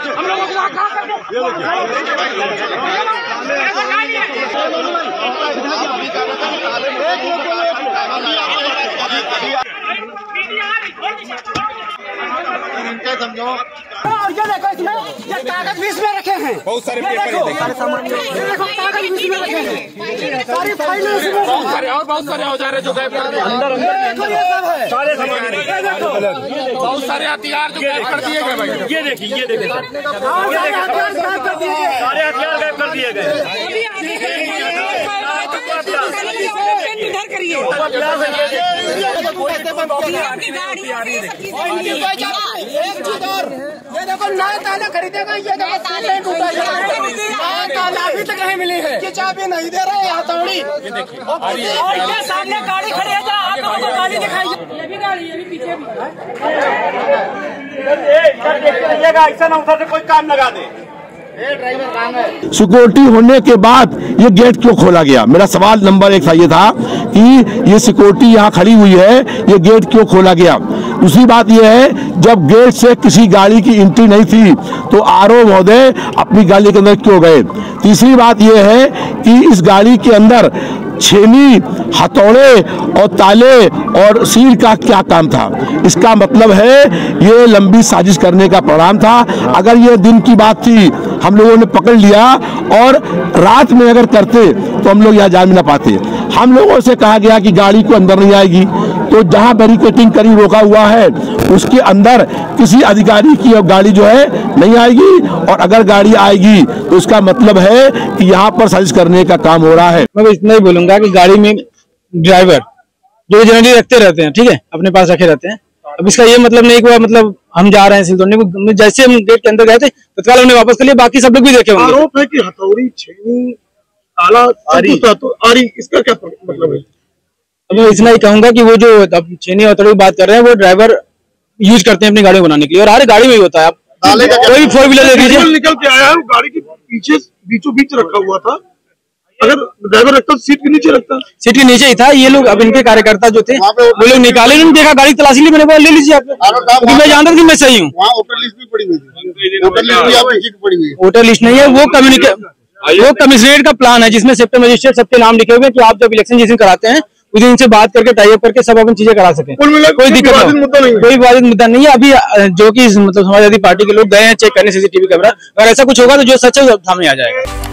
हम लोगों को समझो। और ये देखो इसमें ये कागज भी इसमें रखे हैं, बहुत सारे पेपर देखो कागज भी इसमें रखे हैं, सारी फाइलें इसमें और बहुत सारे औजार जो गायब कर दिए अंदर सारे सामान, बहुत सारे हथियार जो गायब कर दिए गए भाई। ये देखिए सारे हथियार गायब कर दिए गए। ये देखो नया ताला खरीदेगा, ये देखो टूटा ताला अभी तक नहीं मिली है, ये चाबी नहीं दे रहे हथौड़ी। और ये सामने गाड़ी खड़ी है, गाड़ी दिखाई, ये भी गाड़ी, ये भी पीछे भी ऐसा ना उधर से कोई काम लगा दे। सिक्योरिटी होने के बाद ये गेट क्यों खोला गया? मेरा सवाल नंबर 1 था, ये था कि ये सिक्योरिटी यहाँ खड़ी हुई है, ये गेट क्यों खोला गया? दूसरी बात ये है, जब गेट से किसी गाड़ी की एंट्री नहीं थी तो आरओ महोदय अपनी गाड़ी के अंदर क्यों गए? तीसरी बात ये है कि इस गाड़ी के अंदर छेनी, हथौड़े और ताले और सील का क्या काम था? इसका मतलब है ये लंबी साजिश करने का प्रोग्राम था। अगर ये दिन की बात थी, हम लोगों ने पकड़ लिया, और रात में अगर करते तो हम लोग यहाँ जान भी ना पाते। हम लोगों से कहा गया कि गाड़ी को अंदर नहीं आएगी, तो जहाँ बैरिकेटिंग करी रोका हुआ है उसके अंदर किसी अधिकारी की गाड़ी जो है नहीं आएगी, और अगर गाड़ी आएगी तो इसका मतलब है कि यहाँ पर साजिश करने का काम हो रहा है। मैं इतना ही बोलूंगा कि गाड़ी में ड्राइवर जो जनरली रखते रहते हैं, ठीक है, अपने पास रखे रहते हैं। अब इसका ये मतलब नहीं कि मतलब हम जा रहे हैं सिल तोड़ने, जैसे हम गेट के अंदर गए थे तत्काल हमने वापस कर लिया, बाकी सब लोग भी देखे होंगे। आरोप है कि हथौड़ी, छेनी, ताला, आरी, इसका क्या मतलब है? अब मैं इतना ही कहूंगा कि वो जो अब छेनी हथौड़ी की बात कर रहे हैं वो ड्राइवर यूज करते हैं अपनी गाड़ी बनाने के लिए, और हर गाड़ी में ही होता है। आप कोई भी 4 व्हीलर ले लीजिए, निकल के आया है, गाड़ी के पीछे बीचों बीच रखा हुआ था। अगर ड्राइवर रखता तो सीट के नीचे रखता, सीट के नीचे ही था। ये लोग अब इनके कार्यकर्ता जो थे वो लोग निकाले, उन्होंने देखा गाड़ी तलाशी ली, मैंने बोला ले लीजिए आप, क्योंकि मैं जानता था कि मैं सही हूँ। वोटर लिस्ट भी पड़ी हुई थी, वोटर लिस्ट नहीं है, वो कमिश्नरेट का प्लान है जिसमें सेक्टर मजिस्ट्रेट सबके नाम लिखे हुए हैं कि आप जब इलेक्शन जिस दिन कराते हैं उस दिन इनसे बात करके टाई अप करके सब अपन चीजें करा सके। कोई दिक्कत नहीं, कोई विवादित मुद्दा नहीं है। अभी जो कि मतलब समाजवादी पार्टी के लोग गए हैं चेक करने सीसीटीवी कैमरा, अगर ऐसा कुछ होगा तो जो सच है सामने आ जाएगा।